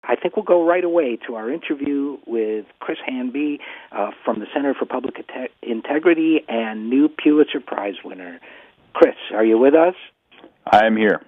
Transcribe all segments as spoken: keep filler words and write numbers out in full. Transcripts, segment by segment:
I think we'll go right away to our interview with Chris Hanby uh, from the Center for Public Integrity and new Pulitzer Prize winner. Chris, are you with us? I am here.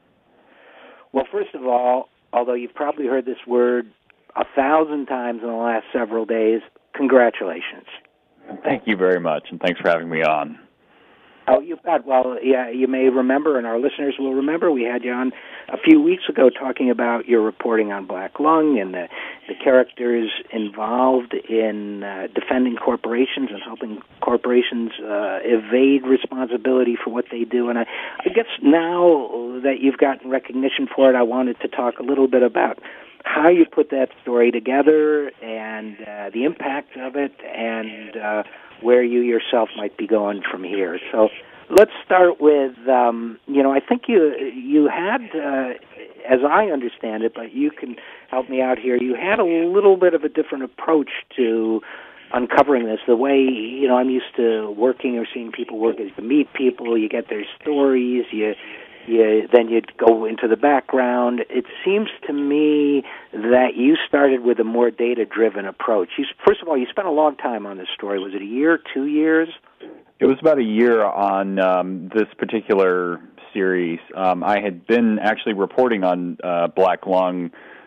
Well, first of all, although you've probably heard this word a thousand times in the last several days, congratulations. Thank you very much, and thanks for having me on. Oh, you bet. Well, yeah, you may remember, and our listeners will remember, we had you on a few weeks ago talking about your reporting on Black Lung and the, the characters involved in uh, defending corporations and helping corporations uh, evade responsibility for what they do. And I, I guess now that you've gotten recognition for it, I wanted to talk a little bit about how you put that story together and uh, the impact of it and uh, where you yourself might be going from here. So let's start with, um, you know, I think you you had, uh, as I understand it, but you can help me out here, you had a little bit of a different approach to uncovering this. The way, you know, I'm used to working or seeing people work is to meet people, you get their stories, you You, then you'd go into the background. It seems to me that you started with a more data-driven approach. You, first of all, you spent a long time on this story. Was it a year, two years? It was about a year on um, this particular series. Um, I had been actually reporting on uh, Black Lung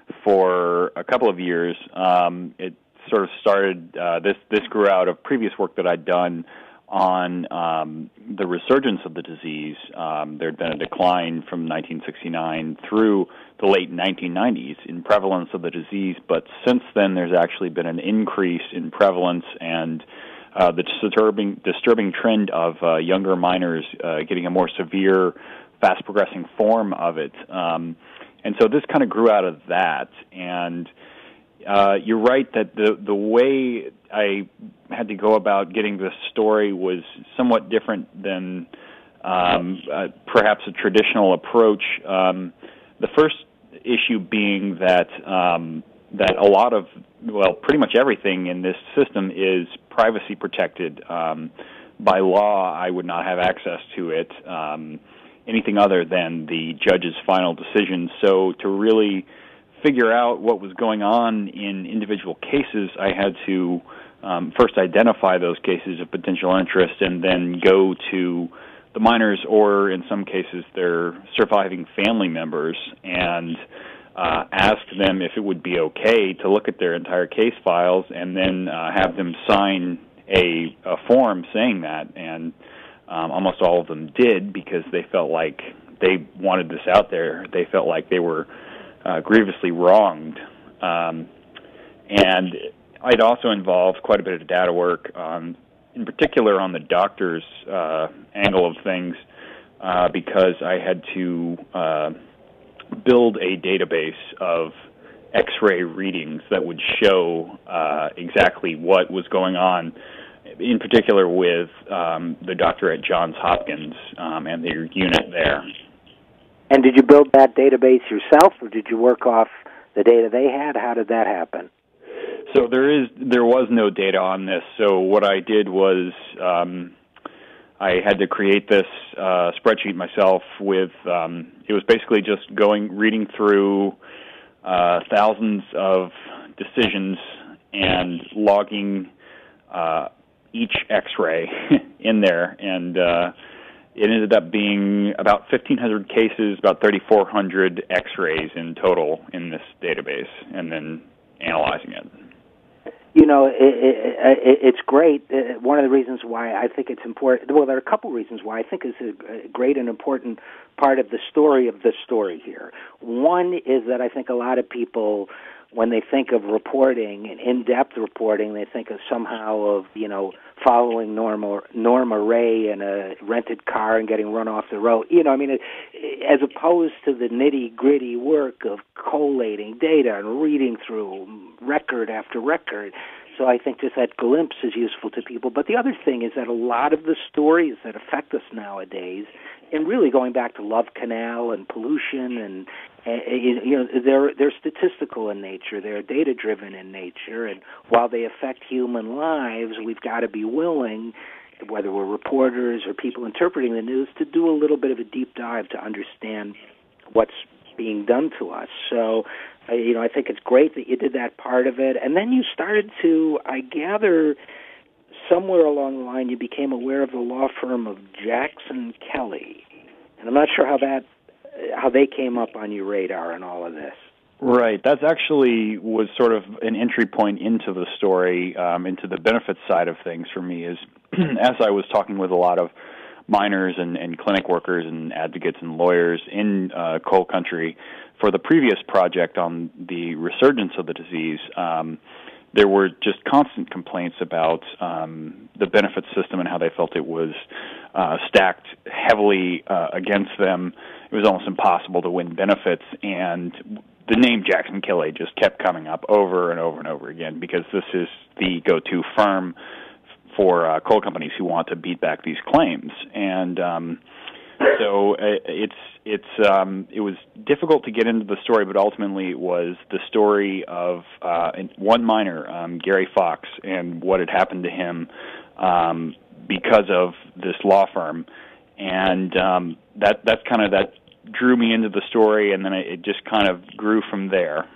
for a couple of years. Um, it sort of started, uh, this, this grew out of previous work that I'd done on um, the resurgence of the disease. Um, there had been a decline from nineteen sixty-nine through the late nineteen nineties in prevalence of the disease, but since then there's actually been an increase in prevalence and uh, the disturbing disturbing trend of uh, younger minors uh, getting a more severe, fast-progressing form of it. Um, and so this kind of grew out of that, and Uh, you're right that the the way I had to go about getting this story was somewhat different than um, uh, perhaps a traditional approach. Um, the first issue being that um, that a lot of, well, pretty much everything in this system is privacy protected. Um, by law, I would not have access to it, um, anything other than the judge's final decision. So to really figure out what was going on in individual cases, I had to um, first identify those cases of potential interest and then go to the minors or, in some cases, their surviving family members and uh, ask them if it would be okay to look at their entire case files and then uh, have them sign a, a form saying that. And um, almost all of them did because they felt like they wanted this out there. They felt like they were Uh, grievously wronged. Um, and it also involved quite a bit of data work, um, in particular on the doctor's uh, angle of things, uh, because I had to uh, build a database of X-ray readings that would show uh, exactly what was going on, in particular with um, the doctor at Johns Hopkins um, and their unit there. And did you build that database yourself, or did you work off the data they had? How did that happen? So there is there was no data on this. So what I did was um, I had to create this uh, spreadsheet myself. With um, it was basically just going reading through uh, thousands of decisions and logging uh, each X-ray in there, and uh, it ended up being about fifteen hundred cases, about thirty-four hundred X-rays in total in this database, and then analyzing it. You know, it, it, it's great. One of the reasons why I think it's important, well, there are a couple reasons why I think it's a great and important part of the story of the story here. One is that I think a lot of people, when they think of reporting and in-depth reporting, they think of somehow of, you know, following Norma, Norma Ray in a rented car and getting run off the road. You know, I mean, it, as opposed to the nitty-gritty work of collating data and reading through record after record. So I think just that glimpse is useful to people. But the other thing is that a lot of the stories that affect us nowadays, and really going back to Love Canal and pollution, and, and you know, they're they're statistical in nature, they're data-driven in nature, and while they affect human lives, we've got to be willing, whether we're reporters or people interpreting the news, to do a little bit of a deep dive to understand what's being done to us. So I, you know, I think it's great that you did that part of it. And then you started to, I gather, somewhere along the line, you became aware of the law firm of Jackson Kelly. And I'm not sure how that, how they came up on your radar and all of this. Right. That's actually was sort of an entry point into the story, um, into the benefits side of things for me, is as I was talking with a lot of miners and, and clinic workers and advocates and lawyers in uh, coal country for the previous project on the resurgence of the disease, um, there were just constant complaints about um, the benefits system and how they felt it was uh, stacked heavily uh, against them. It was almost impossible to win benefits, and the name Jackson Kelly just kept coming up over and over and over again because this is the go-to firm for uh, coal companies who want to beat back these claims. And um, so uh, it's it's um, it was difficult to get into the story, but ultimately it was the story of uh, one miner, um, Gary Fox, and what had happened to him um, because of this law firm. And um, that that's kind of that drew me into the story, and then it just kind of grew from there.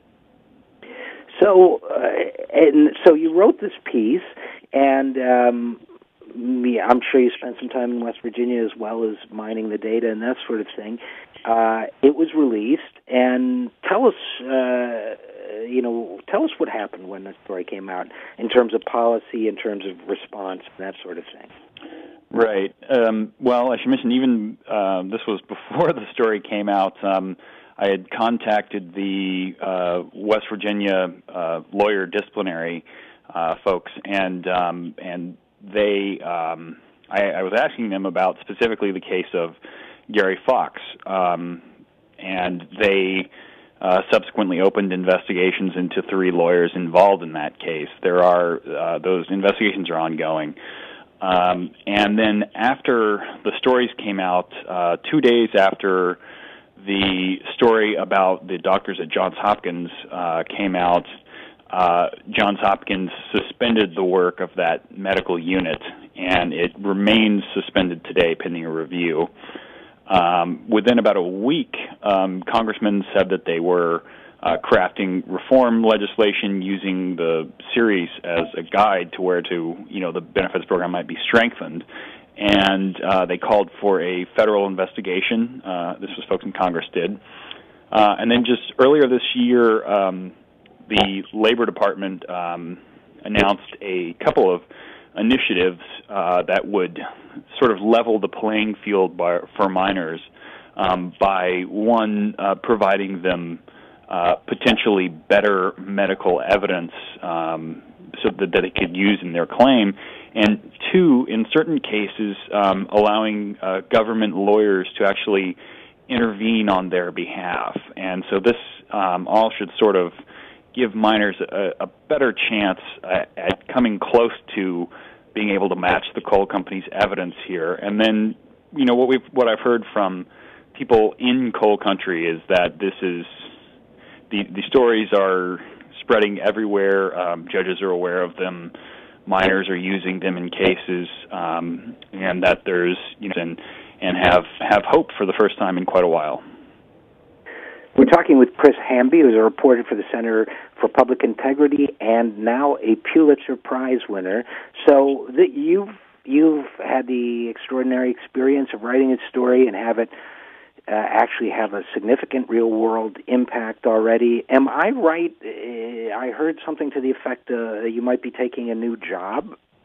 So, uh, and so you wrote this piece, and um, yeah, I'm sure you spent some time in West Virginia as well as mining the data and that sort of thing. Uh, it was released, and tell us, uh, you know, tell us what happened when the story came out in terms of policy, in terms of response, and that sort of thing. Right. Um, well, I should mention, even uh, this was before the story came out. Um, I had contacted the uh, West Virginia uh, lawyer disciplinary uh, folks, and um, and they, um, I, I was asking them about specifically the case of Gary Fox, um, and they uh, subsequently opened investigations into three lawyers involved in that case. There are uh, those investigations are ongoing. Um, and then after the stories came out, uh, two days after the story about the doctors at Johns Hopkins uh, came out, uh, Johns Hopkins suspended the work of that medical unit, and it remains suspended today pending a review. Um, within about a week, um, congressmen said that they were Uh, crafting reform legislation using the series as a guide to where to, you know, the benefits program might be strengthened. And uh, they called for a federal investigation. Uh, this was folks in Congress did. Uh, and then just earlier this year, um, the Labor Department um, announced a couple of initiatives uh, that would sort of level the playing field by, for miners um, by, one, uh, providing them Uh, potentially better medical evidence um, so that, that it could use in their claim, and two, in certain cases, um, allowing uh, government lawyers to actually intervene on their behalf. And so this um, all should sort of give miners a, a better chance at, at coming close to being able to match the coal company's evidence here. And then, you know, what we've what I've heard from people in coal country is that this is The, the stories are spreading everywhere. Um, judges are aware of them. Miners are using them in cases, um, and that there's, you know, and, and have, have hope for the first time in quite a while. We're talking with Chris Hamby, who's a reporter for the Center for Public Integrity and now a Pulitzer Prize winner. So that you've you've had the extraordinary experience of writing a story and have it Uh, actually have a significant real-world impact already. Am I right? Uh, I heard something to the effect uh, that you might be taking a new job.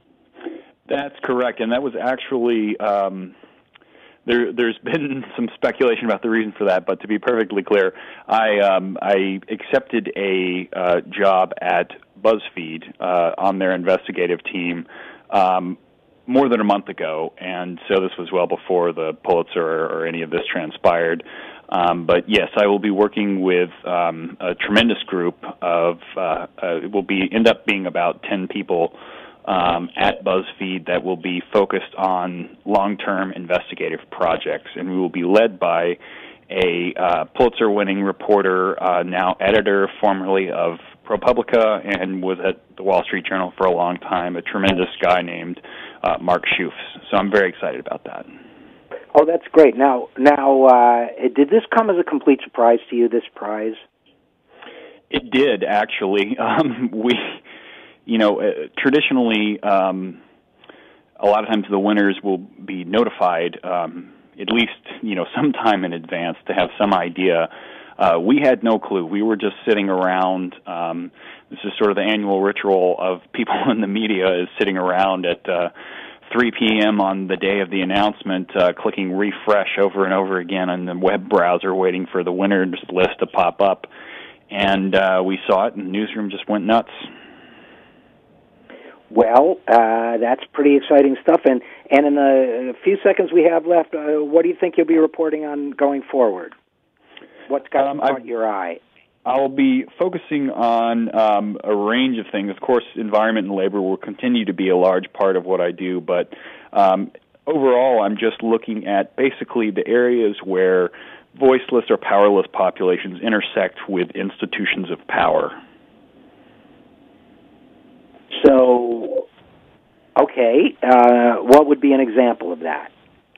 That's correct, and that was actually um, there. There's been some speculation about the reason for that, but to be perfectly clear, I um, I accepted a uh, job at BuzzFeed uh, on their investigative team. Um, more than a month ago, and so this was well before the Pulitzer or, or any of this transpired. Um, but yes, I will be working with um, a tremendous group of, uh, uh, it will be end up being about ten people um, at BuzzFeed that will be focused on long-term investigative projects, and we will be led by a uh, Pulitzer-winning reporter, uh, now editor, formerly of ProPublica, and was at the Wall Street Journal for a long time, a tremendous guy named uh, Mark Schoofs. So I'm very excited about that. Oh, that's great. Now, now, uh, did this come as a complete surprise to you, this prize? It did, actually. Um, we, you know, uh, traditionally, um, a lot of times the winners will be notified um, at least, you know, sometime in advance to have some idea. Uh, we had no clue. We were just sitting around. Um, this is sort of the annual ritual of people in the media is sitting around at uh, three p.m. on the day of the announcement, uh, clicking refresh over and over again on the web browser, waiting for the winners list to pop up. And uh, we saw it, and the newsroom just went nuts. Well, uh, that's pretty exciting stuff. And, and in the few seconds we have left, uh, what do you think you'll be reporting on going forward? What's got um, caught your eye? I'll be focusing on um, a range of things. Of course, environment and labor will continue to be a large part of what I do, but um, overall I'm just looking at basically the areas where voiceless or powerless populations intersect with institutions of power. So, okay, uh, what would be an example of that?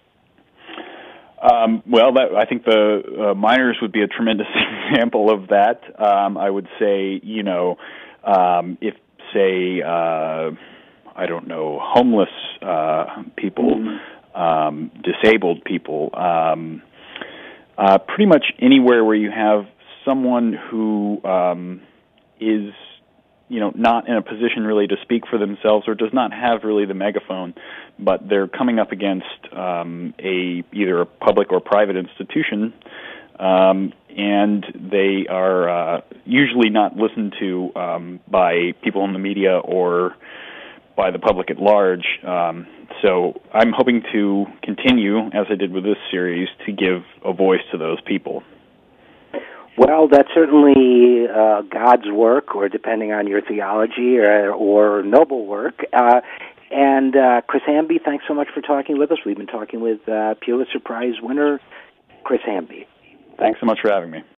Um, well, that, I think the uh, miners would be a tremendous example of that. Um, I would say, you know, um, if, say, uh, I don't know, homeless uh, people, mm-hmm. um, disabled people, um, uh, pretty much anywhere where you have someone who um, is, you know, not in a position really to speak for themselves or does not have really the megaphone, but they're coming up against um, a either a public or private institution, um, and they are uh, usually not listened to um, by people in the media or by the public at large. Um, so I'm hoping to continue, as I did with this series, to give a voice to those people. Well, that's certainly uh, God's work, or depending on your theology, or, or noble work. Uh, and uh, Chris Hamby, thanks so much for talking with us. We've been talking with uh, Pulitzer Prize winner Chris Hamby. Thanks so much for having me.